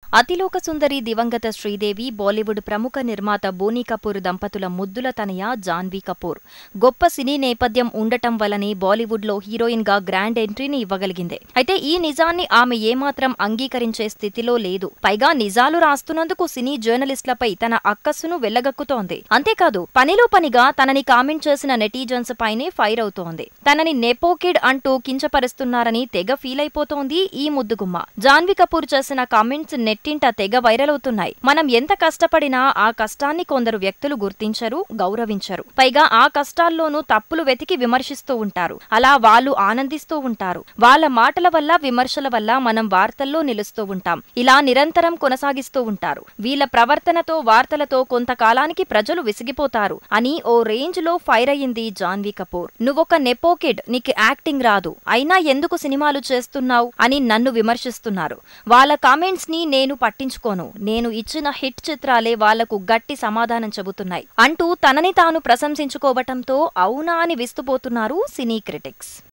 అతిలోక సుందరి దివంగత శ్రీదేవి, బాలీవుడ్ ప్రముఖ నిర్మాత బోనీ కపూర్ దంపతుల ముద్దుల తనయ జాన్వీ కపూర్. గొప్ప సినీ నేపథ్యం ఉండటం వల్లనే బాలీవుడ్లో హీరోయిన్గా గ్రాండ్ ఎంట్రీని ఇవ్వగలిగింది. అయితే ఈ నిజాన్ని ఆమె ఏమాత్రం అంగీకరించే స్థితిలో లేదు. పైగా నిజాలు రాస్తున్నందుకు సినీ జర్నలిస్టులపై తన అక్కస్సును వెళ్లగక్కుతోంది. అంతేకాదు పనిలో పనిగా తనని కామెంట్ చేసిన నెటిజన్స్ పైనే ఫైర్ అవుతోంది. తనని నెపోకిడ్ అంటూ కించపరుస్తున్నారని తెగ ఫీల్ అయిపోతోంది ఈ ముద్దుగుమ్మ. జాన్వీ కపూర్ చేసిన కామెంట్స్ నెట్టింట తెగ వైరల్ అవుతున్నాయి. మనం ఎంత కష్టపడినా ఆ కష్టాన్ని కొందరు వ్యక్తులు గుర్తించరు, గౌరవించరు. పైగా ఆ కష్టాల్లోనూ తప్పులు వెతికి విమర్శిస్తూ ఉంటారు. అలా వాళ్ళు ఆనందిస్తూ ఉంటారు. వాళ్ళ మాటల వల్ల, విమర్శల వల్ల మనం వార్తల్లో నిలుస్తూ ఉంటాం. ఇలా నిరంతరం కొనసాగిస్తూ ఉంటారు. వీళ్ళ ప్రవర్తనతో, వార్తలతో కొంతకాలానికి ప్రజలు విసిగిపోతారు అని ఓ రేంజ్ లో ఫైర్ అయ్యింది జాన్వీ కపూర్. నువ్వొక నెపోకిడ్, నీకు యాక్టింగ్ రాదు, అయినా ఎందుకు సినిమాలు చేస్తున్నావు అని నన్ను విమర్శిస్తున్నారు. వాళ్ళ కామెంట్స్ ని నేను పట్టించుకోను. నేను ఇచ్చిన హిట్ చిత్రాలే వాళ్లకు గట్టి సమాధానం చెబుతున్నాయి అంటూ తనని తాను ప్రశంసించుకోవటంతో అవునా అని విస్తుపోతున్నారు సినీ క్రిటిక్స్.